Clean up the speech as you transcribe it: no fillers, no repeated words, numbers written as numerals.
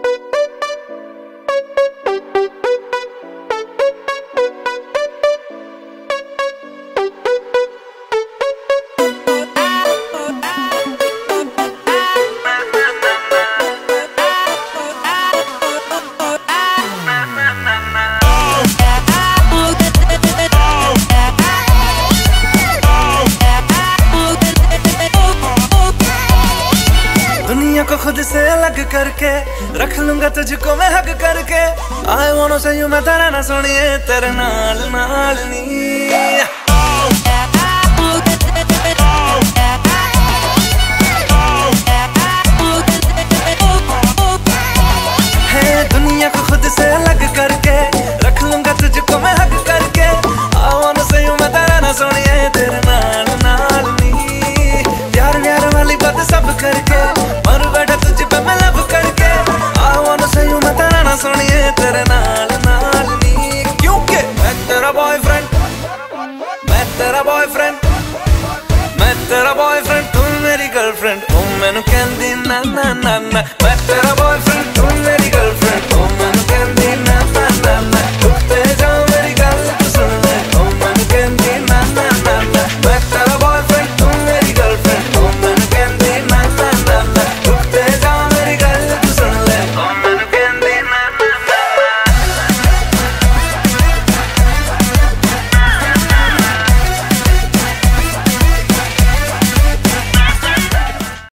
को खुद से अलग करके रख लूंगा तुझको मैं हक करके। I wanna say you मैं तेरा ना सुनिए तेरे नाल नाल नी। दुनिया को खुद से अलग करके रख लूंगा तुझको मैं हक करके। I wanna say you मैं तेरा ना सुनिए तेरे नाल नाल नी। प्यार प्यार वाली बात सब करके मर बैठा तुझ पे मैं लब करके। I wanna say you मैं तेरा ना सुनिए तेरे नाल नाल नी। क्योंकि मैं तेरा बॉयफ्रेंड, मैं तेरा बॉयफ्रेंड, मैं तेरा बॉयफ्रेंड, तू मेरी गर्लफ्रेंड। तू मैनू कहंदी ना ना ना ना। मैं तेरा बॉय